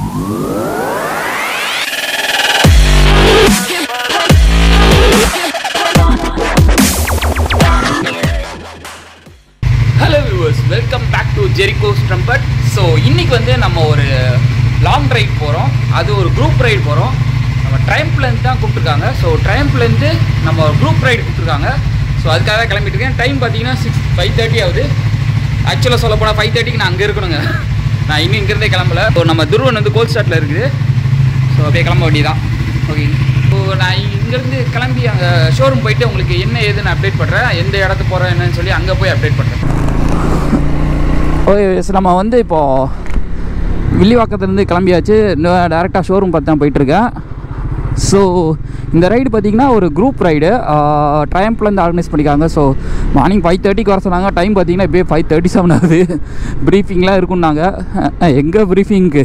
Hello viewers, welcome back to Jericho's Trumpet. So இன்னைக்கு வந்து நம்ம ஒரு லாங் ரைட் போகிறோம். அது ஒரு குரூப் ரைடு போகிறோம். நம்ம ட்ரையம்ப்லேருந்து தான் கூப்பிட்டுருக்காங்க. ஸோ ட்ரையம்ப்லேருந்து நம்ம ஒரு குரூப் ரைடு கூப்பிட்டுருக்காங்க. ஸோ அதுக்காக தான் கிளம்பிட்டு இருக்கேன். டைம் பார்த்தீங்கன்னா 5:30 ஆகுது. ஆக்சுவலாக சொல்ல போனால் 5:30க்கு நான் அங்கே இருக்கணுங்க. நான் இன்னும் இங்கேருந்தே கிளம்பல. ஸோ நம்ம துருவன் வந்து கோல்ட் ஸ்டார்ட்டில் இருக்குது. ஸோ அப்படியே கிளம்ப வேண்டியதான். ஓகே, ஸோ நான் இங்கேருந்து கிளம்பி அங்கே ஷோரூம் போயிட்டு உங்களுக்கு என்ன ஏதுன்னு அப்டேட் பண்ணுறேன். எந்த இடத்துக்கு போகிறேன் என்னன்னு சொல்லி அங்கே போய் அப்டேட் பண்ணுறேன். ஓகே, நம்ம வந்து இப்போது வில்லிவாக்கத்துலேருந்து கிளம்பியாச்சு. இன்னும் டேரெக்டாக ஷோரூம் பார்த்து தான் போயிட்டுருக்கேன். ஸோ இந்த ரைடு பார்த்திங்கன்னா ஒரு குரூப் ரைடு ட்ரையம்ப்லேருந்து ஆர்கனைஸ் பண்ணிக்காங்க. ஸோ மார்னிங் 5:30க்கு வர சொன்னாங்க. டைம் பார்த்திங்கன்னா இப்போயே 5:37 ஆகுது. ப்ரீஃபிங்லாம் இருக்குன்னாங்க. எங்கே ப்ரீஃபிங்க்கு?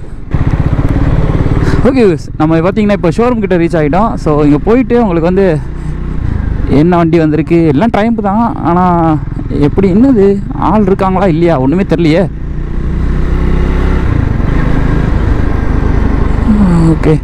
ஓகே, நம்ம பார்த்திங்கன்னா இப்போ ஷோரூம் கிட்டே ரீச் ஆகிட்டோம். ஸோ இங்கே போயிட்டு உங்களுக்கு வந்து என்ன வண்டி வந்திருக்கு எல்லாம் ட்ரையம்ப் தான். ஆனால் எப்படி என்னது ஆள் இருக்காங்களா இல்லையா ஒன்றுமே தெரியலையே. ஓகே,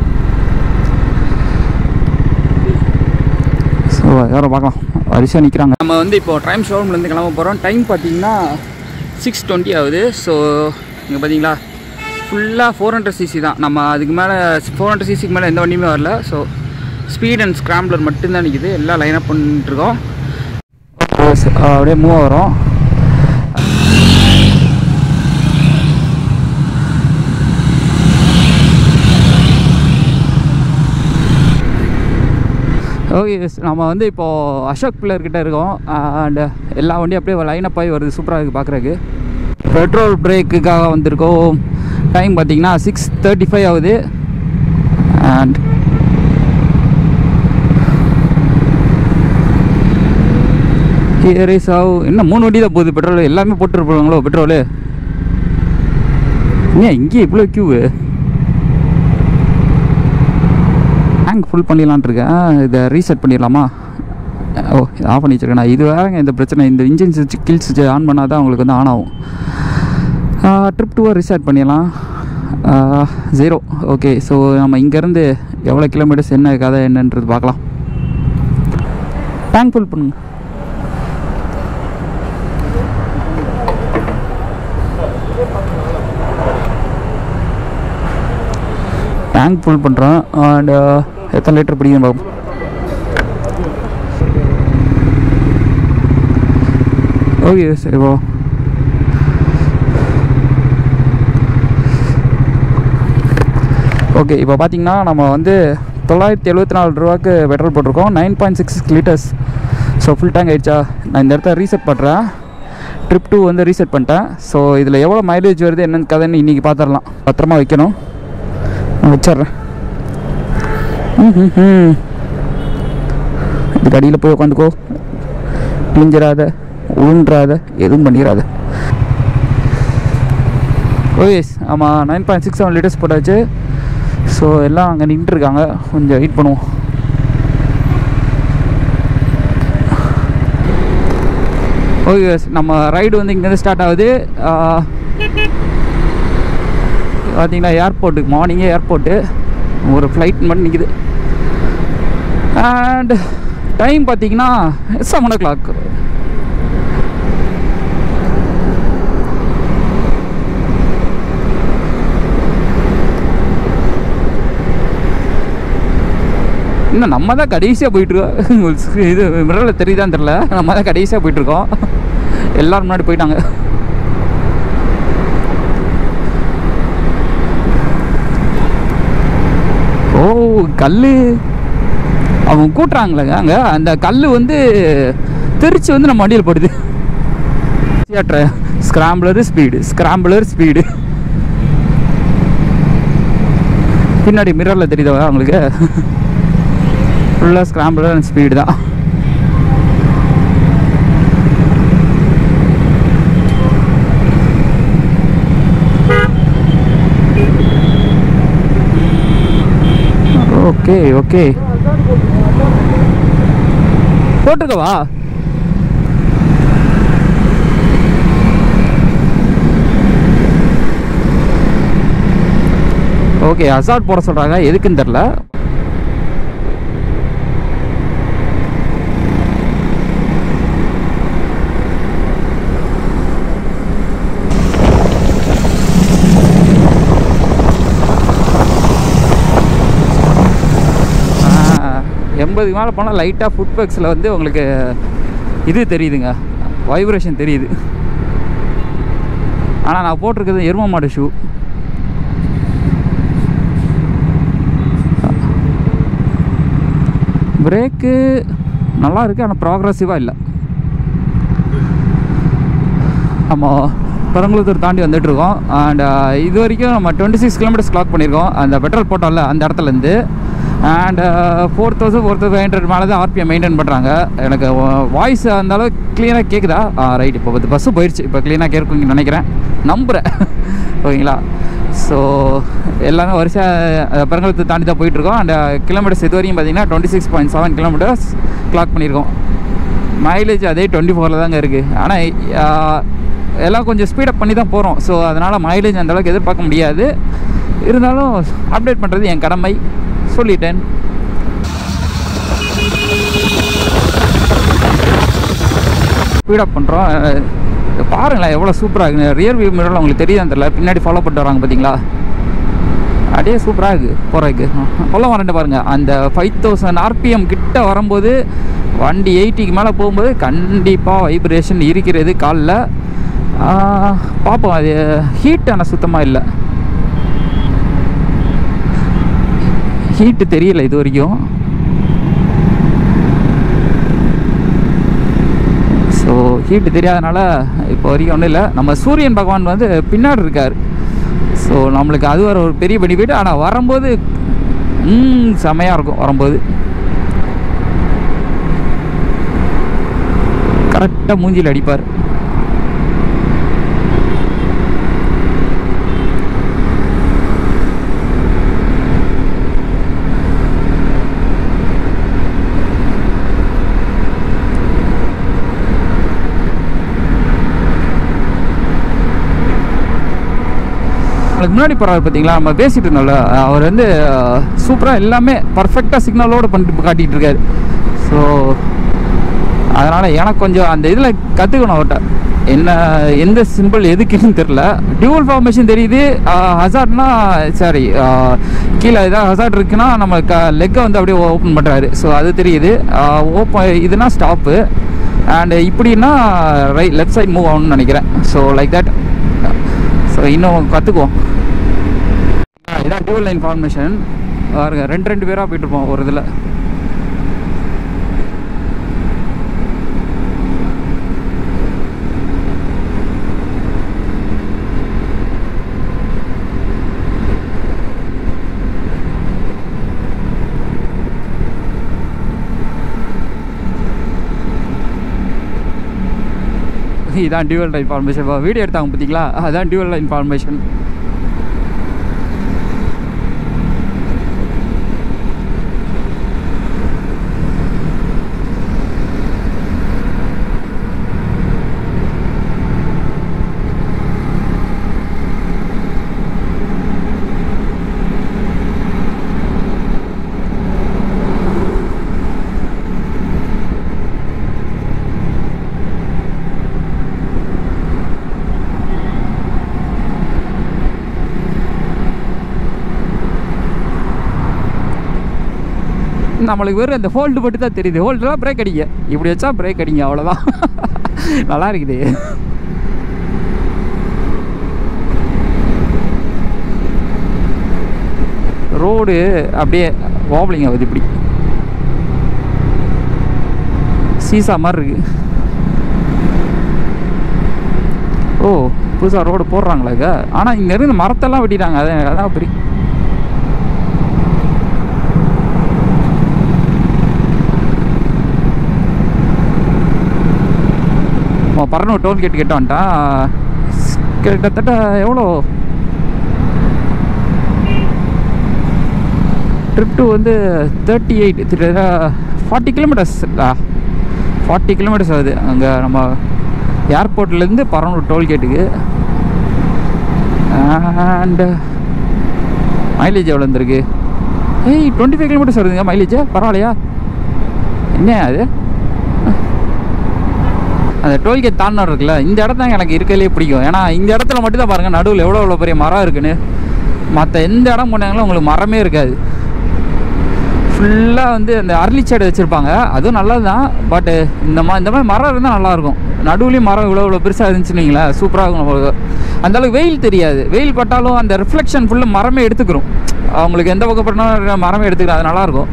ஸோ யாரும் பார்க்கலாம் வரிசையாக நிற்கிறாங்க. நம்ம வந்து இப்போது ட்ரைம் ஷோரூம்லேருந்து கிளம்ப போகிறோம். டைம் பார்த்திங்கன்னா 6:20 ஆகுது. ஸோ இங்கே பார்த்தீங்களா ஃபுல்லாக 400cc தான். நம்ம அதுக்கு மேலே 400cc மேலே எந்த வண்டியுமே வரல. ஸோ ஸ்பீட் அண்ட் ஸ்க்ராம்பிளர் மட்டும்தான் நிற்கிது. எல்லாம் லைன் அப் பண்ணிட்டுருக்கோம். அப்படியே மூவ் ஆகிறோம். ஓகே, நம்ம வந்து இப்போது அசோக் பில்லர்கிட்ட இருக்கோம். அண்ட் எல்லா வண்டியும் அப்படியே லைனப் ஆகி வருது. சூப்பராக இருக்குது பார்க்குறதுக்கு. பெட்ரோல் பிரேக்குக்காக வந்திருக்கோம். டைம் பார்த்திங்கன்னா 6:35 ஆகுது. அண்ட் இன்னும் 3 வண்டி தான் போகுது. பெட்ரோல் எல்லாமே போட்டுருப்பாங்களோ பெட்ரோலு. ஏன் இங்கே இவ்வளோ க்யூவு? டேங்க் ஃபுல் பண்ணிடலான் இருக்கேன். இதை ரீசெட் பண்ணிடலாமா? ஓ, ஆஃப் பண்ணி வச்சுருக்கேன் நான். இது வேறுங்க இந்த பிரச்சனை. இந்த இன்ஜின் சுவிட்ச் கில் சுவிட்ச் ஆன் பண்ணால் தான் உங்களுக்கு வந்து ஆன் ஆகும். ட்ரிப் 2 ரீசெட் பண்ணிடலாம். 0. ஓகே, ஸோ நம்ம இங்கேருந்து எவ்வளோ கிலோமீட்டர்ஸ் என்ன கதை என்னன்றது பார்க்கலாம். டேங்க் ஃபுல் பண்ணுங்க. டேங்க் ஃபுல் பண்ணுறோம். அண்ட் எத்தனை லிட்டர் பிடிக்கும் பார்ப்போம். ஓகே, சரி போ. ஓகே, இப்போ பார்த்தீங்கன்னா நம்ம வந்து 974 ரூபாய்க்கு பெட்ரோல் போட்டிருக்கோம். 9.66 லிட்டர்ஸ். ஸோ ஃபுல் டேங்க் ஆகிடுச்சா? நான் இந்த இடத்த ரீசெட் பண்ணுறேன். ட்ரிப் 2 வந்து ரீசெட் பண்ணிட்டேன். ஸோ இதில் எவ்வளோ மைலேஜ் வருது என்னென்னு கதைன்னு இன்றைக்கி பார்த்துடலாம். பத்திரமா வைக்கணும். வச்சிட்றேன். இதுக்கு அடியில் போய் உட்காந்துக்கோ. கிழிஞ்சிடாத, உழுன்றாத, எதுவும் பண்ணிடாத. ஓகே, ஆமாம் 9.67 லிட்டர்ஸ் போட்டாச்சு. ஸோ எல்லாம் அங்கே நின்றுருக்காங்க. கொஞ்சம் வெயிட் பண்ணுவோம். ஓகே, நம்ம ரைடு வந்து இங்கேருந்து ஸ்டார்ட் ஆகுது. பார்த்தீங்கன்னா ஏர்போர்ட்டுக்கு மார்னிங்கே ஏர்போர்ட்டு ஒரு ஃப்ளைட் மட்டும் நிற்கிது. அண்ட் டைம் பார்த்தீங்கன்னா 7 o'clock. இன்னும் நம்ம தான் கடைசியாக போயிட்டுருக்கோம். இது மிரரில் தெரியுதான்னு தெரில. நம்ம தான் கடைசியாக போயிட்டுருக்கோம். எல்லோரும் முன்னாடி போயிட்டாங்க. ஓ, கல் அவங்க கூட்டுறாங்களேங்க அங்கே. அந்த கல் வந்து திருச்சி வந்து நம்ம வண்டியில் போடுது. Scrambler speed. பின்னாடி மிரரில் தெரியுதா அவங்களுக்கு? ஃபுல்லாக ஸ்க்ராம்பிளர் அண்ட் ஸ்பீடு தான். ஓகே ஓகே, போட்டிருக்கவா? ஓகே, ஹசார்ட் போட சொல்கிறாங்க, எதுக்குன்னு தெரில. எண்பதுக்கு மேலே போனால் லைட்டாக ஃபுட் பேக்ஸில் வந்து உங்களுக்கு இது தெரியுதுங்க, வைப்ரேஷன் தெரியுது. ஆனால் நான் போட்டிருக்கிறது எரும மாடு ஷூ. பிரேக்கு நல்லா இருக்குது, ஆனால் ப்ராக்ரெசிவாக இல்லை. ஆமாம், பெரம்பலூர் தாண்டி வந்துட்டுருக்கோம். அண்ட் இது வரைக்கும் நம்ம 26 கிலோமீட்டர்ஸ் கிளாக் பண்ணியிருக்கோம் அந்த பெட்ரோல் போட்டோம்ல அந்த இடத்துலேருந்து. அண்ட் 4500 மேலே தான் ஆர்பிஎம் மெயின்டைன் பண்ணுறாங்க. எனக்கு வாய்ஸ் அந்தளவு க்ளீனாக கேட்குதா? ரைட், இப்போ பஸ்ஸு போயிடுச்சு, இப்போ க்ளீனாக கேட்குன்னு நினைக்கிறேன், நம்புகிறேன். ஓகேங்களா? ஸோ எல்லாமே வரிசையாக பெரம்பலூர் தாண்டி தான் போயிட்டுருக்கோம். அண்ட் கிலோமீட்டர்ஸ் இது வரைக்கும் பார்த்தீங்கன்னா 26.7 கிலோமீட்டர்ஸ் கிளாக் பண்ணியிருக்கோம். மைலேஜ் அதே 24 தாங்க இருக்குது. ஆனால் எல்லாம் கொஞ்சம் ஸ்பீடப் பண்ணி தான் போகிறோம். ஸோ அதனால் மைலேஜ் அந்தளவுக்கு எதிர்பார்க்க முடியாது. இருந்தாலும் அப்டேட் பண்ணுறது என் கடமை, சொல்லிட்டேன். ஸ்பீடப் பண்ணுறோம். பாருங்களேன் எவ்வளோ சூப்பராக இருக்குது. ரியர் வியூ மிரரில் உங்களுக்கு தெரியுதான்னு தெரியல, பின்னாடி ஃபாலோ பண்ணிட்டு வராங்க பார்த்தீங்களா, அப்படியே சூப்பராக இருக்குது போகிறதுக்கு. சொல்ல வரேன் பாருங்கள், அந்த 5000 RPM கிட்ட வரும்போது வண்டி 80க்கு மேலே போகும்போது கண்டிப்பாக வைப்ரேஷன் இருக்கிறது காலில். பார்ப்போம். அது ஹீட் ஆனால் சுத்தமாக இல்லை, ஹீட்டு தெரியல இது வரைக்கும். ஸோ ஹீட்டு தெரியாதனால இப்போ வரைக்கும் ஒன்றும் இல்லை. நம்ம சூரியன் பகவான் வந்து பின்னாடி இருக்கார். ஸோ நம்மளுக்கு அது ஒரு பெரிய பெனிஃபிட். ஆனால் வரும்போது செமையாக இருக்கும். வரும்போது கரெக்டாக மூஞ்சியில் அடிப்பார். அதுக்கு முன்னாடி போகிறாரு பார்த்தீங்களா, நம்ம பேசிகிட்டு இருந்தோம்ல, அவர் வந்து சூப்பராக எல்லாமே பர்ஃபெக்டாக சிக்னலோடு பண்ணிட்டு காட்டிகிட்டு இருக்காரு. ஸோ அதனால் எனக்கு கொஞ்சம் அந்த இதில் கற்றுக்கணும் அவர்கிட்ட. என்ன எந்த சிம்பிள் எதுக்குன்னு தெரில. டியூவல் ஃபார்மேஷன் தெரியுது. ஹசார்ட்னா சாரி, கீழே ஏதாவது ஹசார்ட் இருக்குன்னா நம்ம லெக்கை வந்து அப்படியே ஓப்பன் பண்ணுறாரு. ஸோ அது தெரியுது. இதுனா ஸ்டாப்பு. அண்ட் இப்படின்னா லெஃப்ட் சைட் மூவ் ஆகணும்னு நினைக்கிறேன். So like that. ஸோ இன்னும் கற்றுக்குவோம். இதான் டியூவல் லைன் ஃபார்மேஷன். ரெண்டு பேராக போயிட்டுருப்போம் ஒரு இதில். இதான் டியூவல் லைன் ஃபார்மேஷன். வீடியோ எடுத்தாங்க பார்த்தீங்களா, அதுதான் டியூவல் லைன் ஃபார்மேஷன். நம்மளுக்கு வெறும் அந்த ஹோல்டு மட்டும் தான் தெரியுது. ஹோல்டுலாம் பிரேக் அடிங்க, இப்படி வச்சா பிரேக் அடிங்க, அவ்வளோதான். நல்லா இருக்குது. ரோடு அப்படியே வாப்ளிங் ஆகுது, இப்படி சீசா மாதிரி இருக்கு. ஓ, புதுசாக ரோடு போடுறாங்களா இங்கே? ஆனால் இங்கே இருந்து மரத்தெல்லாம் வெட்டிட்டாங்க. அதான் பெரிய பரனூர் டோல்கேட் கிட்ட வந்துட்டான். கிட்டத்தட்ட எவ்வளோ ட்ரிப் டு வந்து 38 40 கிலோமீட்டர்ஸ் 40 கிலோமீட்டர்ஸ் ஆகுது. அங்கே நம்ம ஏர்போர்ட்லேருந்து பரனூர் டோல்கேட்டுக்கு. அண்டு மைலேஜ் எவ்வளோ வந்துருக்கு? 25 கிலோமீட்டர்ஸ் வருதுங்க மைலேஜ். பரவாயில்லையா? என்ன அது? அந்த டோல்கேட் தாண்டா இருக்குல்ல, இந்த இடத்தான் எனக்கு இருக்கிறதுலே பிடிக்கும். ஏன்னா இந்த இடத்துல மட்டும் தான் பாருங்கள் நடுவில் எவ்வளோ பெரிய மரம் இருக்குன்னு. மற்ற எந்த இடம் போனாங்களும் உங்களுக்கு மரமே இருக்காது. ஃபுல்லாக வந்து அந்த அரளி செடி வச்சுருப்பாங்க, அதுவும் நல்லது தான். பட்டு இந்த மாதிரி மரம் இருந்தால் நல்லாயிருக்கும். நடுவுலேயும் மரம் இவ்வளோ பெருசாக இருந்துச்சுன்னு வைங்களேன், சூப்பராக இருக்கும். நம்மளுக்கு அந்தளவுக்கு வெயில் தெரியாது. வெயில் பட்டாலும் அந்த ரிஃப்ளெக்ஷன் ஃபுல்லாக மரமே எடுத்துக்கிறோம். அவங்களுக்கு எந்த பக்கம் பண்ணாலும் மரமே எடுத்துக்கிறோம். அது நல்லாயிருக்கும்.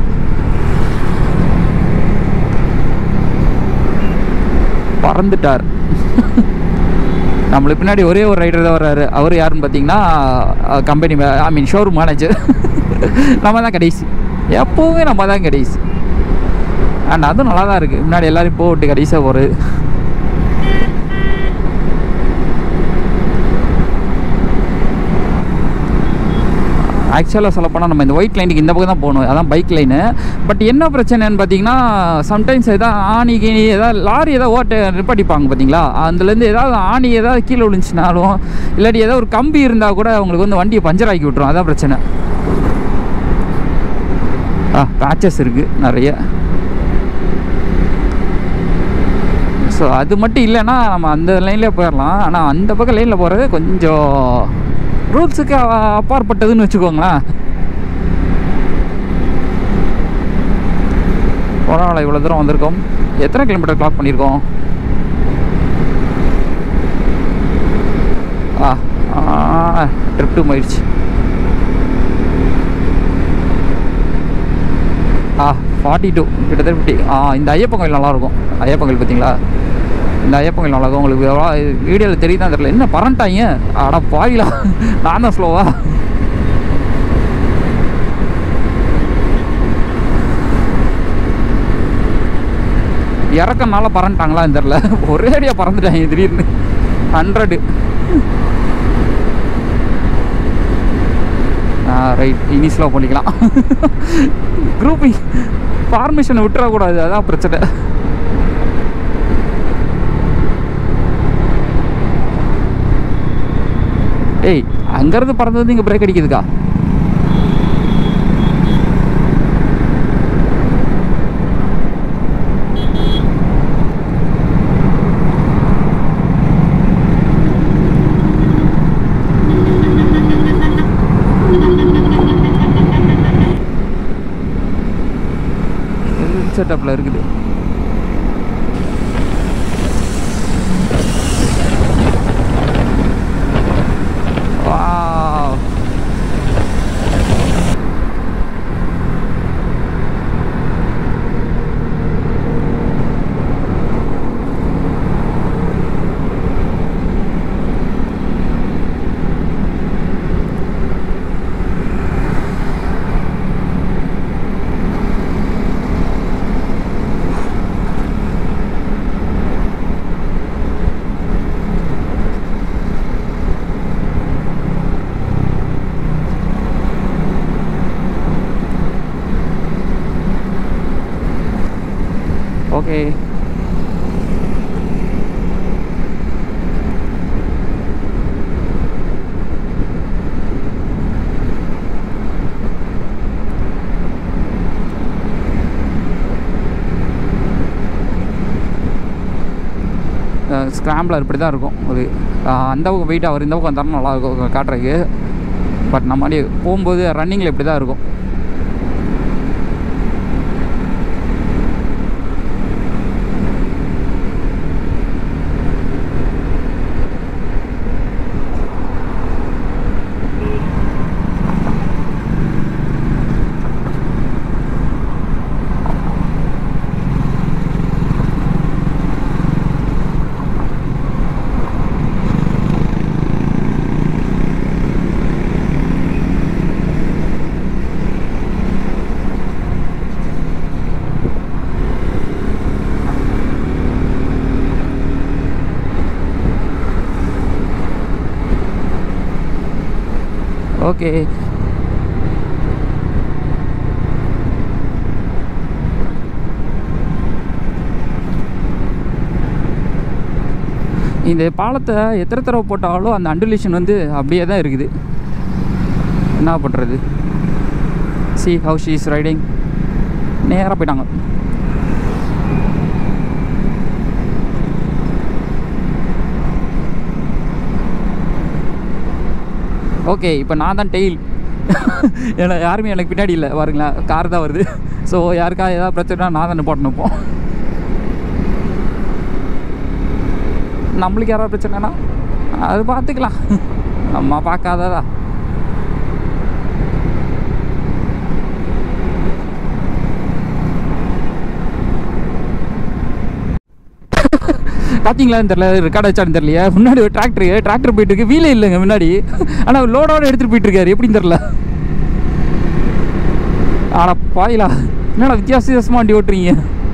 பறந்துட்டார். நம்மளுக்கு பின்னாடி ஒரே ஒரு ரைடர் தான் வர்றாரு. அவர் யாருன்னு பார்த்தீங்கன்னா கம்பெனி ஷோரூம் மேனேஜர். நம்ம தான் கடைசி, எப்போவுமே நம்ம தான் கடைசி. அண்ட் அதுவும் நல்லா தான் இருக்குது. முன்னாடி எல்லோரும் போட்டு கடைசியாக போகிறது. ஆக்சுவலாக சொல்லப்போனால் நம்ம இந்த ஒயிட் லைனுக்கு இந்த பக்கம் தான் போகணும், அதான் பைக் லைனு. பட் என்ன பிரச்சனைன்னு பார்த்தீங்கன்னா, சம்டைம்ஸ் எதாவது ஆணி கீணி ஏதாவது லாரி ஏதாவது ஓட்ட நிப்பாட்டிப்பாங்க பார்த்தீங்களா, அதுலேருந்து ஏதாவது ஆணி ஏதாவது கீழே விழுந்துச்சுனாலும் இல்லாட்டி ஏதாவது ஒரு கம்பி இருந்தால் கூட அவங்களுக்கு வந்து வண்டியை பஞ்சர் ஆக்கி விட்ரும். அதான் பிரச்சனை. பேச்சஸ் இருக்குது நிறைய. ஸோ அது மட்டும் இல்லைன்னா நம்ம அந்த லைன்லேயே போயிடலாம். ஆனால் அந்த பக்கம் லைனில் போகிறது கொஞ்சம் ரூல்ஸுக்கு அப்பாற்பட்டதுன்னு வச்சுக்கோங்களேன். பரவாயில்ல, இவ்வளோ தூரம் வந்திருக்கோம். எத்தனை கிலோமீட்டர் கிளாக் பண்ணியிருக்கோம்? ட்ரிப் 2 ஆயிடுச்சு. 42 கிட்டத்தட்ட 50. இந்த ஐயப்பன் கோயில் நல்லாயிருக்கும். ஐயப்பன் கோயில் பார்த்தீங்களா? இந்த ஐயப்பன் கோயில் நல்லாயிருக்கும். உங்களுக்கு வீடியோவில் தெரியுதான் தெரியல. என்ன பரண்டாங்க? பாவிலா, நான் தான் ஸ்லோவா? இறக்கனால பறந்துட்டாங்களான்னு தெரில. ஒரே அடியாக பறந்துட்டாங்க திடீர்னு. 100. ரைட், இனி ஸ்லோ பண்ணிக்கலாம். குரூப்பிங் ஃபார்மேஷனை விட்டுறக்கூடாது, அதான் பிரச்சனை. அங்கேருந்து பறந்தது இங்கே பிரேக் அடிக்குதுக்கா. செட்டப்பில் இருக்குது. ஓகே, ஸ்க்ராம்பிளர் இப்படி தான் இருக்கும். ஒரு அந்த பக்கம் வெயிட் அவர் இந்த பக்கம் வந்தாலும் நல்லாயிருக்கும் காட்டுறதுக்கு. பட் நம்ம அப்படியே போகும்போது ரன்னிங்கில் இப்படி தான் இருக்கும். ஓகே, இந்த பாலத்தை எத்தனை தடவை போட்டாலும் அந்த அண்டுலேஷன் வந்து அப்படியே தான் இருக்குது. என்ன பண்ணுறது? see how she is riding. நேராக போயிட்டாங்க. ஓகே, இப்போ நான் தான் டெயில். ஏன்னா யாருமே எனக்கு பின்னாடி இல்லை பாருங்களேன், கார் தான் வருது. ஸோ யாருக்கா ஏதாவது பிரச்சனை நான் தான் போட்டு நிற்போம். நம்மளுக்கு யாராவது பிரச்சனைனா அது பார்த்துக்கலாம், நம்ம பார்க்காததா. பார்த்தீங்களான்னு தெரியல, ரெக்கார்ட் வச்சான்னு தெரியலையே. முன்னாடி ஒரு டிராக்டர் போயிட்டு இருக்கு, வீலே இல்லைங்க முன்னாடி. ஆனால் லோடோட எடுத்துகிட்டு போயிட்டு இருக்காரு, எப்படின்னு தெரில. ஆனால் பாயிலா என்னடா வித்தியாசமாக வண்டி ஓட்டுறீங்க.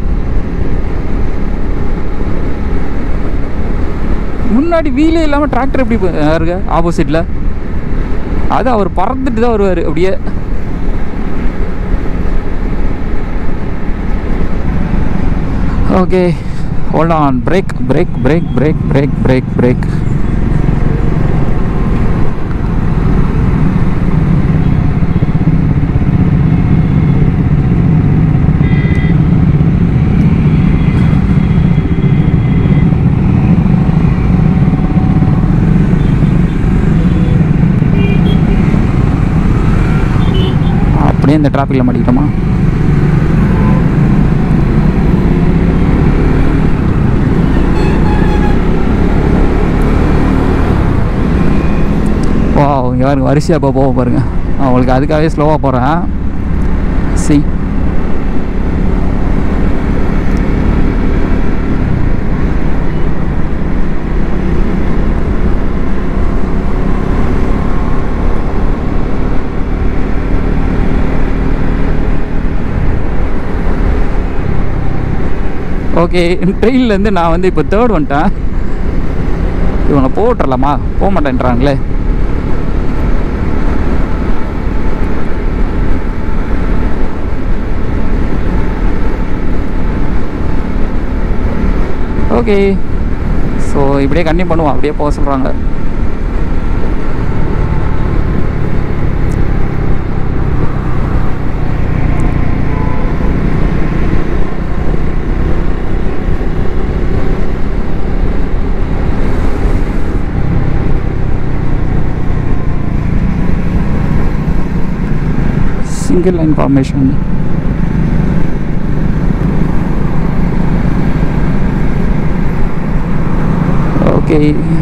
முன்னாடி வீலே இல்லாமல் டிராக்டர் எப்படி இருக்கு ஆப்போசிட்டில். அது அவர் பறந்துட்டு தான் வருவார் அப்படியே. Okay, hold on, break. அப்படியே இந்த டிராஃபிக்கில் மாட்டிக்கிட்டோமா? இங்கே பாருங்க, வரிசையாக இப்போ போக பாருங்க. அவங்களுக்கு அதுக்காகவே ஸ்லோவாக போகிறேன். சி ஓகே, ட்ரெயின்லேருந்து நான் வந்து இப்போ தேர்ட் வந்துட்டேன். இவனை போட்டுடலாமா? போக மாட்டேன்றாங்களே. ஓகே, ஸோ இப்படியே கண்டினியூ பண்ணுவோம். அப்படியே போக சொல்கிறாங்க. Single line formation. Okay,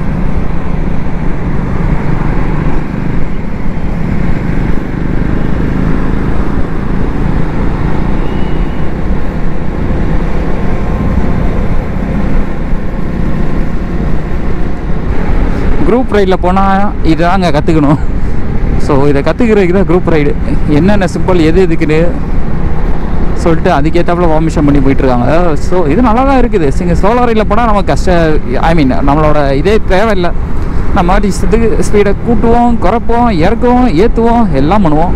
group ரைடில் போனால் இதாங்க கற்றுக்கணும். ஸோ இதை கற்றுக்கிறதுக்கு தான் குரூப் ரைடு. என்னென்ன சிம்பிள் எது எதுக்குன்னு சொல்லிட்டு அதுக்கேற்றாப்புல ஃபார்மேஷன் பண்ணி போயிட்டுருக்காங்க. ஸோ இது நல்லா தான் இருக்குது. சோலோ ரைடில் போனால் நமக்கு நம்மளோட இதே தேவையில்லை. நம்ம இஷ்டத்துக்கு ஸ்பீடை கூட்டுவோம், குறைப்போம், இறக்குவோம், ஏற்றுவோம், எல்லாம் பண்ணுவோம்.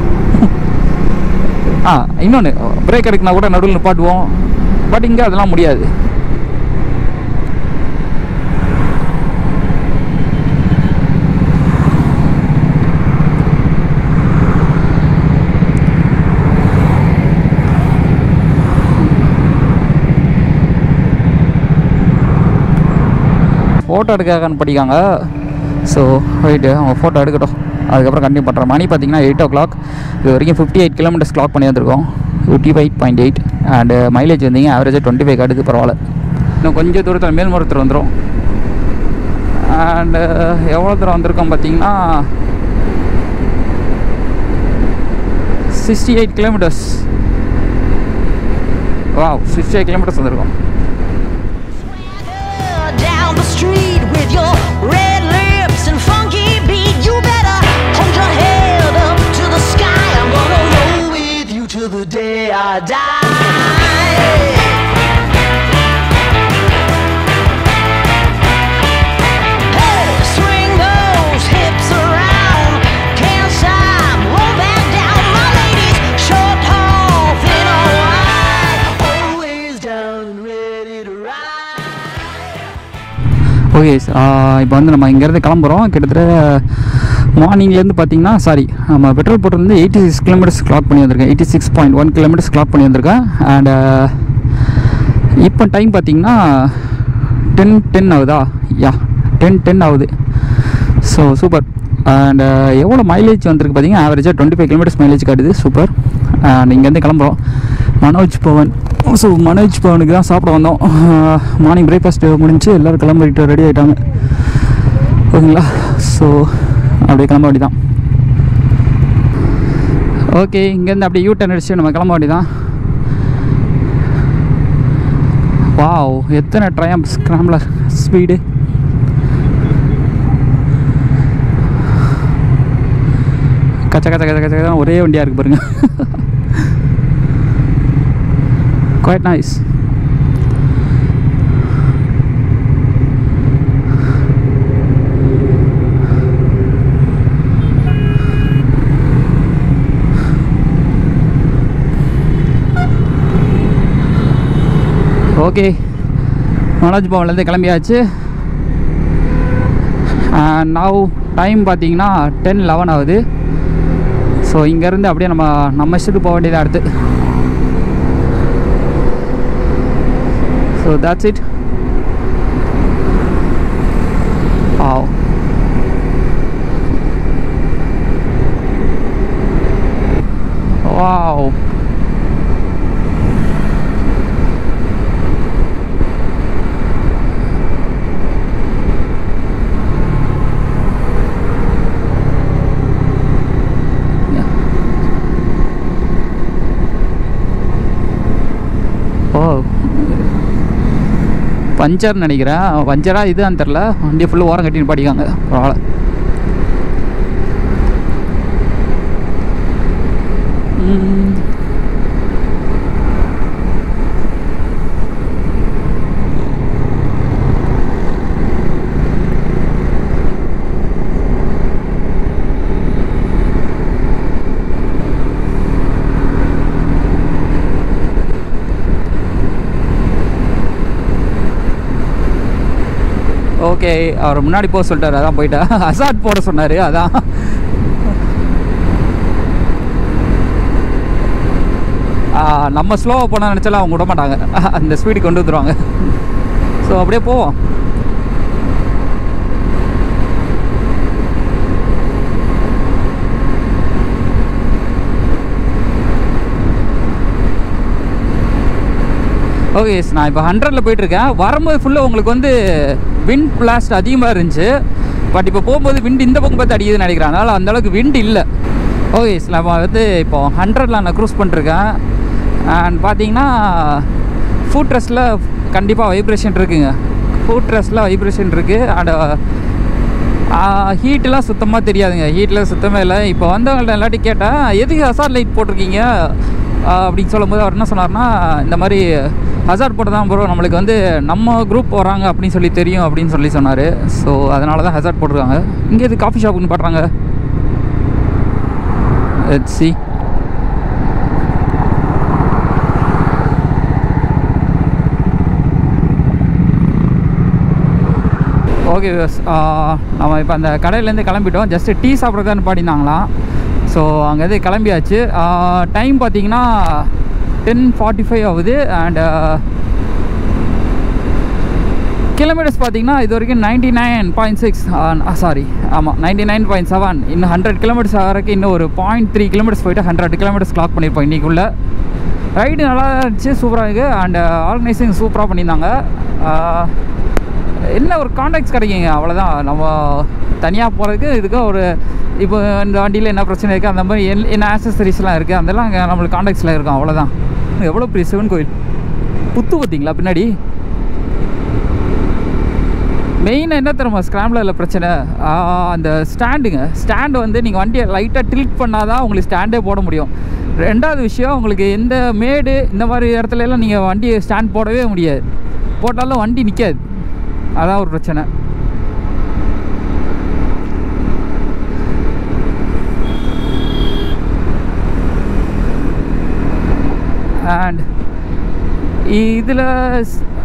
இன்னொன்று பிரேக் எடுக்கினா கூட நடுவில் நிப்பாட்டுவோம். பட் இங்கே அதெல்லாம் முடியாது. ஃபோட்டோ எடுக்கான்னு படிக்காங்க. ஸோ ரைட்டு, அவங்க ஃபோட்டோ எடுக்கட்டும். அதுக்கப்புறம் கண்டினியூ பண்ணுறோம். மணி பார்த்தீங்கன்னா 8 o'clock. இது வரைக்கும் 58 kilometers கிளாக் பண்ணி வந்துருக்கோம். 55.8 அண்டு மைலேஜ் வந்தீங்க ஆவரேஜாக 25 காட்டுது. பரவாயில்ல. இன்னும் கொஞ்சம் தூரத்தில் மேல்மருத்தூர் வந்துடும். அண்டு எவ்வளோ தூரம் வந்திருக்கோம் பார்த்தீங்கன்னா 68 kilometers. வாவ், 68 kilometers வந்திருக்கோம். The street with your red lips and funky beat, you better hold your head up to the sky. I'm gonna roll with you till the day I die. Hey, swing those hips around, can't stop, roll back down. My ladies, short, tall, thin or wide, always down and ready to ride. Okay, இப்போ வந்து நம்ம இங்கேருந்து கிளம்புறோம். கிட்டத்தட்ட மார்னிங்லேருந்து பார்த்தீங்கன்னா நம்ம petrol போட்டிருந்து 86 kilometres clock பண்ணி வந்திருக்கேன். 86.1 கிலோமீட்டர்ஸ் கிளாக் பண்ணி வந்திருக்கேன். அண்ட் இப்போ டைம் பார்த்தீங்கன்னா 10:10 ஆகுதா? 10:10 ஆகுது. So super. அண்ட் எவ்வளோ மைலேஜ் வந்திருக்கு பார்த்தீங்கன்னா ஆவரேஜாக 25 கிலோமீட்டர்ஸ் மைலேஜ் காட்டுது. சூப்பர். அண்ட் இங்கேருந்து கிளம்புறோம் மனோஜ் பவன். ஸோ மனோஜ் பவனுக்கு தான் சாப்பிட வந்தோம். மார்னிங் பிரேக்ஃபாஸ்ட் முடிஞ்சு எல்லோரும் கிளம்பிட்டு ரெடி ஆகிட்டாங்க. ஓகேங்களா? ஸோ அப்படியே கிளம்ப வேண்டியதான். ஓகே, இங்கேருந்து அப்படியே யூ-டர்ன் அடிச்சு நம்ம கிளம்ப வேண்டியதான். வாவ், எத்தனை ட்ரையம்ப் ஸ்க்ராம்ப்ளர் ஸ்பீடு! கச்ச கச்ச கச்ச கச்ச கச்ச ஒரே வண்டியாக இருக்குது பாருங்க. Quite nice. ஓகே, மனோஜ் பவன்லேருந்து கிளம்பியாச்சு. நவ் டைம் பார்த்தீங்கன்னா 10:11 ஆகுது. ஸோ இங்கேருந்து அப்படியே நம்ம இஷ்டத்துக்கு போக வேண்டியதாக அடுத்து. So that's it. Wow. Wow. பஞ்சர்னு நினைக்கிறேன். பஞ்சரா இதுதான் தெரில. வண்டியை ஃபுல்லாக ஓரம் கட்டின்னு பாடிக்காங்க பரவாயில்ல. ஓகே, அவர் முன்னாடி போக சொல்லிட்டார், அதான் போயிட்டா. ஹசார்ட் போட சொன்னார், அதான். நம்ம ஸ்லோவாக போனால் நினச்சாலும் அவங்க விட மாட்டாங்க, அந்த ஸ்பீடு கொண்டு வந்துடுவாங்க. ஸோ அப்படியே போவோம். ஓகே, நான் இப்போ 100ல் போயிட்டுருக்கேன். வரும்போது ஃபுல்லாக உங்களுக்கு வந்து விண்ட் பிளாஸ்ட் அதிகமாக இருந்துச்சு. பட் இப்போ போகும்போது விண்ட் இந்த பக்கம் பார்த்து அடிக்குதுன்னு நினைக்கிறேன். அதனால் அந்தளவுக்கு விண்ட் இல்லை. ஓகே, நம்ம வந்து இப்போ 100ல் நான் க்ரூஸ் பண்ணிருக்கேன். அண்ட் பார்த்தீங்கன்னா ஃபுட் ரெஸ்ட்டில் கண்டிப்பாக வைப்ரேஷன் இருக்குங்க. ஃபுட் ரெஸ்ட்டில் வைப்ரேஷன் இருக்குது. அண்ட் ஹீட்டெலாம் சுத்தமாக தெரியாதுங்க. ஹீட்டில் சுத்தமாக இல்லை. இப்போ வந்தவங்கள்ட்ட எல்லாத்தையும் கேட்டேன், எதுக்கு ஹசார்ட் லைட் போட்டிருக்கீங்க அப்படின்னு சொல்லும்போது அவர் என்ன சொன்னார்னா, இந்த மாதிரி ஹசார்ட் போட்டு தான் ப்ரோ, நம்மளுக்கு வந்து நம்ம குரூப் வராங்க அப்படின்னு சொல்லி தெரியும் அப்படின்னு சொல்லி சொன்னார். ஸோ அதனால தான் ஹசார்ட் போட்டிருக்காங்க. இங்கே எது காஃபி ஷாப்புன்னு பாடுறாங்க. சி ஓகே, நம்ம இப்போ அந்த கடையிலேருந்து கிளம்பிட்டோம். ஜஸ்ட்டு டீ சாப்பிட்றதான்னு பாடினாங்களாம். ஸோ அங்கேருந்து கிளம்பியாச்சு. டைம் பார்த்தீங்கன்னா 10:45 ஆகுது. அண்ட் கிலோமீட்டர்ஸ் பார்த்தீங்கன்னா இது வரைக்கும் 99.6 சாரி, ஆமாம் 99.7. இன்னும் 100 கிலோமீட்டர்ஸ் ஆகிறதுக்கு இன்னும் ஒரு 0.3 கிலோமீட்டர்ஸ் போய்ட்டு 100 கிலோமீட்டர்ஸ் கிளாக் பண்ணியிருப்போம் இன்றைக்குள்ளே. ரைடு நல்லா இருந்துச்சு, சூப்பராக இருக்குது. அண்ட் ஆர்கனைசிங் சூப்பராக பண்ணியிருந்தாங்க. என்ன ஒரு கான்டாக்ட்ஸ் கிடைக்குங்க, அவ்வளோதான். நம்ம தனியாக போகிறதுக்கு இதுக்கு ஒரு இப்போ இந்த வண்டியில் என்ன பிரச்சனை இருக்குது, அந்த மாதிரி என்ன ஆக்சசரிஸ்லாம் இருக்குது, அதெல்லாம் அங்கே நம்மளுக்கு கான்டாக்ட்ஸில் இருக்கும், அவ்வளோதான். எவ்வளோ பெரிய சிவன் கோயில் புத்து பார்த்தீங்களா பின்னாடி. மெயினாக என்ன தெரியுமா ஸ்க்ராம்ப்ளரில் பிரச்சனை, அந்த ஸ்டாண்டு வந்து நீங்கள் வண்டியை லைட்டாக டில்ட் பண்ணால் தான் உங்களுக்கு ஸ்டாண்டே போட முடியும். ரெண்டாவது விஷயம், உங்களுக்கு எந்த மேடு இந்த மாதிரி இடத்துலலாம் நீங்கள் வண்டியை ஸ்டாண்ட் போடவே முடியாது. போட்டாலும் வண்டி நிற்காது, அதான் ஒரு பிரச்சனை. அண்ட் இதில்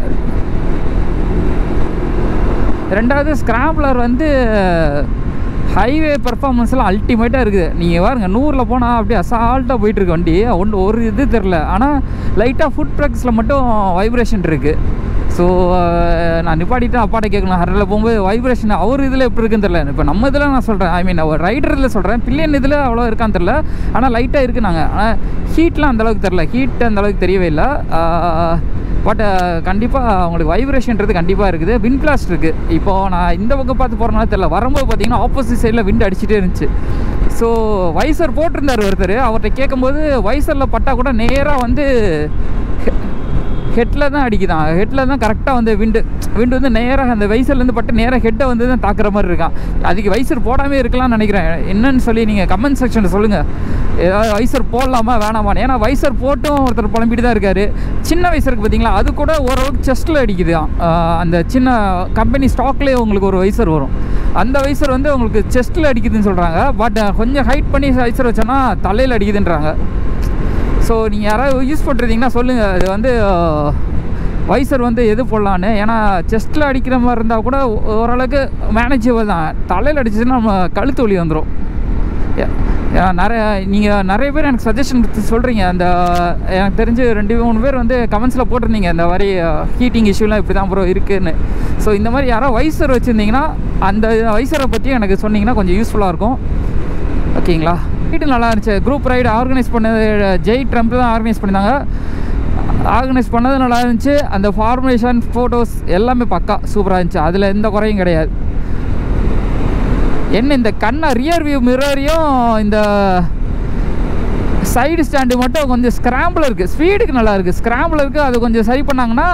ரெண்டாவது ஸ்க்ராம்ப்ளர் வந்து ஹைவே பர்ஃபார்மன்ஸ்லாம் அல்டிமேட்டாக இருக்குது. நீங்கள் பாருங்கள் 100ல் போனால் அப்படியே அசால்ட்டாக போயிட்டுருக்கு வண்டி. ஒரு இது தெரில. ஆனால் லைட்டாக ஃபுட் ப்ரெக்ஸில் மட்டும் வைப்ரேஷன் இருக்குது. ஸோ நான் நிப்பாட்டிட்டு அப்பாட்ட கேட்கணும், ஹரில் போகும்போது வைப்ரேஷன் அவர் இதில் எப்படி இருக்குன்னு தெரில. இப்போ நம்ம இதில் நான் சொல்கிறேன், ஐ மீன் அவர் ரைடரில் சொல்கிறேன், பில்லியன் இதில் அவ்வளோ இருக்கான்னு தெரில. ஆனால் லைட்டாக இருக்குது. நாங்கள் ஆனால் ஹீட்லாம் அந்தளவுக்கு தெரில, ஹீட் அந்தளவுக்கு தெரியவே இல்லை. பட் கண்டிப்பாக உங்களுக்கு வைப்ரேஷன்றது கண்டிப்பாக இருக்குது. விண்ட் பிளாஸ்ட் இருக்குது. இப்போது நான் இந்த பக்கம் பார்த்து போகிறனால தெரில, வரும்போது பார்த்தீங்கன்னா ஆப்போசிட் சைடில் விண்ட் அடிச்சுட்டே இருந்துச்சு. ஸோ வைசர் போட்டிருந்தார் ஒருத்தர், அவர்கிட்ட கேட்கும்போது வைசரில் பட்டால் கூட நேராக வந்து ஹெட்டில் தான் அடிக்குதான். ஹெட்டில் தான் கரெக்டாக வந்து விண்டு வந்து நேராக அந்த வைசர்லேருந்து பட்டு நேராக ஹெட்டை வந்து தான் தாக்குற மாதிரி இருக்கான். அதுக்கு வைசர் போடாமே இருக்கலாம்னு நினைக்கிறேன். என்னன்னு சொல்லி நீங்கள் கமெண்ட் செக்ஷனில் சொல்லுங்கள், ஏதாவது வைசர் போடலாமா வேணாமான்னு. ஏன்னா வைசர் போட்டும் ஒருத்தர் புலம்பிட்டு தான் இருக்கார். சின்ன வைசருக்கு பார்த்தீங்களா, அது கூட ஓரளவுக்கு செஸ்ட்டில் அடிக்குது. அந்த சின்ன கம்பெனி ஸ்டாக்லேயே உங்களுக்கு ஒரு வைசர் வரும். அந்த வைசர் வந்து உங்களுக்கு செஸ்ட்டில் அடிக்குதுன்னு சொல்கிறாங்க. பட் கொஞ்சம் ஹைட் பண்ணி வைசர் வச்சோன்னா தலையில் அடிக்குதுன்றாங்க. ஸோ நீங்கள் யாராவது யூஸ் பண்ணுறீங்கன்னா சொல்லுங்கள், அது வந்து வைசர் வந்து எது போடலான்னு. ஏன்னா செஸ்ட்டில் அடிக்கிற மாதிரி இருந்தால் கூட ஓரளவுக்கு மேனேஜபிள் தான். தலையில் அடிச்சுன்னா நம்ம கழுத்து வலி வந்துடும். நிறைய பேர் எனக்கு சஜஷன் சொல்கிறீங்க. அந்த எனக்கு தெரிஞ்சு 2-3 பேர் வந்து கமெண்ட்ஸில் போட்டிருந்தீங்க, இந்த மாதிரி ஹீட்டிங் இஷ்யூலாம் இப்படி தான் ப்ரோ இருக்குதுன்னு. ஸோ இந்த மாதிரி யாராவது வைசர் வச்சுருந்தீங்கன்னா அந்த வைசரை பற்றி எனக்கு சொன்னீங்கன்னா கொஞ்சம் யூஸ்ஃபுல்லாக இருக்கும். ஓகேங்களா? ரைடு நல்லா இருந்துச்சு. குரூப் ரைடு ஆர்கனைஸ் பண்ணது ஜெய் ட்ரம்ப் தான் ஆர்கனைஸ் பண்ணியிருந்தாங்க. ஆர்கனைஸ் பண்ணது நல்லா இருந்துச்சு. அந்த ஃபார்மேஷன் ஃபோட்டோஸ் எல்லாமே பக்கா சூப்பராக இருந்துச்சு. அதில் எந்த குறையும் கிடையாது. என்ன இந்த ரியர் வியூ மிரரையும் இந்த சைடு ஸ்டாண்டு மட்டும் கொஞ்சம் ஸ்க்ராம்பில் இருக்குது. ஸ்பீடுக்கு நல்லா இருக்குது, ஸ்க்ராம்பில் இருக்குது. அது கொஞ்சம் சரி பண்ணாங்கன்னா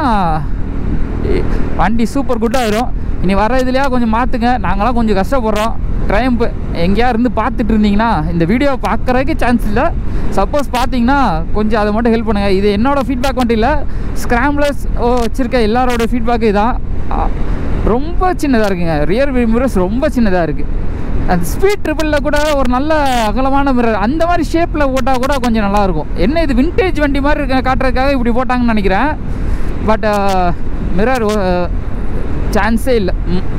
வண்டி சூப்பர் குட்டாக வரும். இனி வர இதுலையா கொஞ்சம் மாற்றுங்க. நாங்களாம் கொஞ்சம் கஷ்டப்படுறோம். ட்ரைம்ப் எங்கேயா இருந்து பார்த்துட்டு இருந்தீங்கன்னா இந்த வீடியோ பார்க்குறதுக்கு சான்ஸ் இல்லை. சப்போஸ் பார்த்தீங்கன்னா கொஞ்சம் அதை மட்டும் ஹெல்ப் பண்ணுங்கள். இது என்னோடய ஃபீட்பேக் மட்டும் இல்லை, ஸ்க்ராம்லர்ஸ் வச்சுருக்க எல்லாரோட ஃபீட்பேக்கு இதான். ரொம்ப சின்னதாக இருக்குங்க. ரியர் வியூ மிரர்ஸ் ரொம்ப சின்னதாக இருக்குது. அந்த ஸ்பீட் ட்ரிபிளில் கூட ஒரு நல்ல அகலமான மிரர் அந்த மாதிரி ஷேப்பில் போட்டால் கூட கொஞ்சம் நல்லாயிருக்கும். என்ன இது விண்டேஜ் வண்டி மாதிரி இருக்க காட்டுறதுக்காக இப்படி போட்டாங்கன்னு நினைக்கிறேன். பட் மிரர் சான்ஸே இல்லை.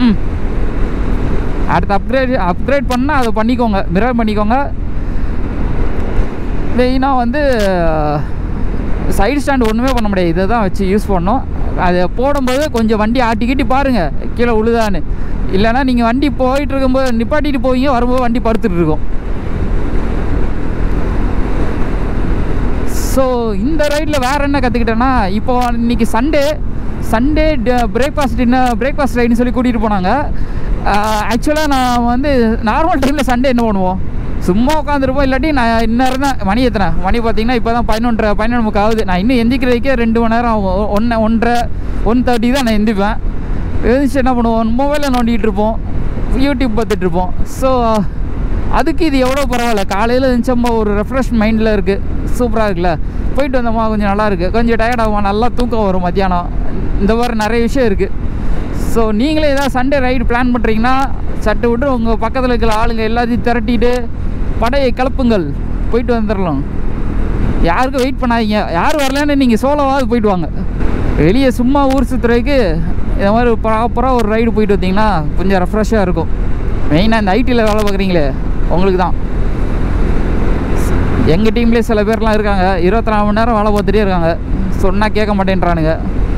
அடுத்து அப்கிரேட் பண்ணால் அதை பண்ணிக்கோங்க, மிரர் பண்ணிக்கோங்க. மெயினாக வந்து சைடு ஸ்டாண்டு ஒன்றுமே பண்ண முடியாது, இதை தான் வச்சு யூஸ் பண்ணணும். அதை போடும்போது கொஞ்சம் வண்டி ஆட்டிக்கிட்டு பாருங்கள் கீழே உழுதான்னு. இல்லைனா நீங்கள் வண்டி போயிட்டு இருக்கும்போது நிப்பாட்டிட்டு போவீங்க, வரும்போது வண்டி படுத்துட்டு இருக்கும். ஸோ இந்த ரைடில் வேறு என்ன கற்றுக்கிட்டேன்னா, இப்போ இன்றைக்கி சண்டே பிரேக்ஃபாஸ்ட் ரைடுன்னு சொல்லி கூட்டிகிட்டு போனாங்க. ஆக்சுவலாக நான் வந்து நார்மல் டைமில் சண்டே என்ன பண்ணுவோம், சும்மா உட்காந்துருப்போம். இல்லாட்டி நான் இந்நேரம் தான் மணி எத்தனை மணி பார்த்தீங்கன்னா இப்போ தான் 11:30 ஆகுது. நான் இன்னும் எந்திக்கிறதுக்கே 2 மணி நேரம் ஆகும். 1:30 தான் நான் எந்திப்பேன். எழுந்திரிச்சு என்ன பண்ணுவோம், மொபைலில் நோண்டிகிட்டு இருப்போம், யூடியூப் பார்த்துட்டு இருப்போம். ஸோ அதுக்கு இது எவ்வளோ பரவாயில்ல. காலையில் இருந்துச்சம்மா ஒரு ரெஃப்ரெஷ் மைண்டில் இருக்குது, சூப்பராக இருக்குல்ல. போயிட்டு வந்தோம்மா கொஞ்சம் நல்லாயிருக்கு. கொஞ்சம் டயர்டாகுமா, நல்லா தூக்கம் வரும் மத்தியானம். இந்த மாதிரி நிறைய விஷயம் இருக்குது. ஸோ நீங்களே ஏதாவது சண்டே ரைடு பிளான் பண்ணுறீங்கன்னா சட்டை விட்டு உங்கள் பக்கத்தில் இருக்கிற ஆளுங்க எல்லாத்தையும் திரட்டிட்டு படையை கிளப்புங்கள், போயிட்டு வந்துடலாம். யாருக்கும் வெயிட் பண்ணாதீங்க. யார் வரலன்னு நீங்கள் சோலோவாவது போயிட்டு வாங்க. வெளியே சும்மா ஊர் சுற்றுறதுக்கு இந்த மாதிரி ப்ராப்பராக ஒரு ரைடு போயிட்டு வந்தீங்கன்னா கொஞ்சம் ரெஃப்ரெஷ்ஷாக இருக்கும். மெயினாக இந்த ஐடியில் வேலை பார்க்குறீங்களே உங்களுக்கு தான். எங்கள் டீம்லேயே சில பேர்லாம் இருக்காங்க, 24 மணி நேரம் வேலை பார்த்துட்டே இருக்காங்க. சொன்னால் கேட்க மாட்டேன்றானுங்க.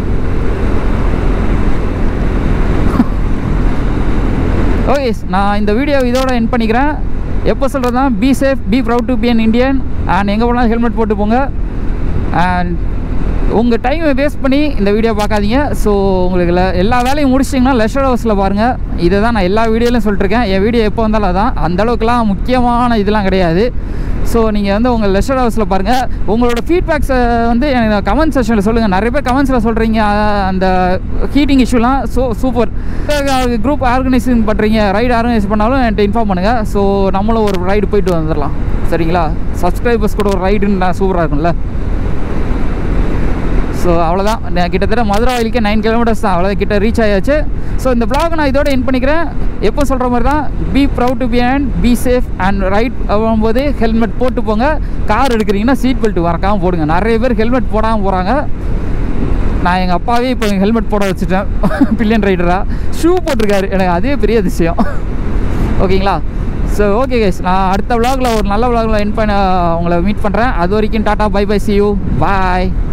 ஓகே, நான் இந்த வீடியோ இதோட எண்ட் பண்ணிக்கிறேன். எப்போ சொல்கிறது தான், be safe, be proud to be an Indian. And எங்கே போனாலும் ஹெல்மெட் போட்டு போங்க. அண்ட் உங்கள் டைமை வேஸ்ட் பண்ணி இந்த வீடியோ பார்க்காதீங்க. ஸோ உங்களுக்கு எல்லா வேலையும் முடிச்சிட்டிங்கன்னா லெஷர் ஹவுஸில் பாருங்கள். இதை தான் நான் எல்லா வீடியோலையும் சொல்லிட்டுருக்கேன். என் வீடியோ எப்போ வந்தாலும் அதான், அந்தளவுக்குலாம் முக்கியமான இதெல்லாம் கிடையாது. ஸோ நீங்கள் வந்து உங்கள் லெஷர் ஹவுஸில் பாருங்கள். உங்களோட ஃபீட்பேக்ஸை வந்து எனக்கு கமெண்ட் செக்ஷனில் சொல்லுங்கள். நிறைய பேர் கமெண்ட்ஸில் சொல்கிறீங்க அந்த ஹீட்டிங் இஷ்யூலாம். சூப்பர். குரூப் ஆர்கனைசிங் பண்ணுறீங்க, ரைடு ஆர்கனைஸ் பண்ணாலும் என்கிட்ட இன்ஃபார்ம் பண்ணுங்கள். ஸோ நம்மளும் ஒரு ரைடு போயிட்டு வந்துடலாம். சரிங்களா? சப்ஸ்கிரைபர்ஸ் கூட ஒரு ரைடுன்னு சூப்பராக இருக்கும்ல. ஸோ அவ்வளோதான். கிட்டத்தட்ட மதுராவிலுக்கே 9 கிலோமீட்டர்ஸ் தான், அவ்வளோதான் கிட்ட ரீச் ஆயாச்சு. ஸோ இந்த vlog நான் இதோட எண்ட் பண்ணிக்கிறேன். எப்போ சொல்கிற மாதிரி தான், be proud to be and be safe and ride ஆகும்போது ஹெல்மெட் போட்டு போங்க. கார் எடுக்கிறீங்கன்னா சீட் பெல்ட் மறக்காமல் போடுங்க. நிறைய பேர் ஹெல்மெட் போடாமல் போகிறாங்க. நான் எங்கள் அப்பாவே இப்போ ஹெல்மெட் போட வச்சுட்டேன். பில்லியன் ரைடராக ஷூ போட்டிருக்காரு, எனக்கு அதே பெரிய அதிசயம். ஓகேங்களா? ஸோ ஓகே கைஸ், நான் அடுத்த vlogல ஒரு நல்ல vlogல எண்ட் பண்ண உங்களை மீட் பண்ணுறேன். அது வரைக்கும் டாட்டா, bye bye, see you, bye.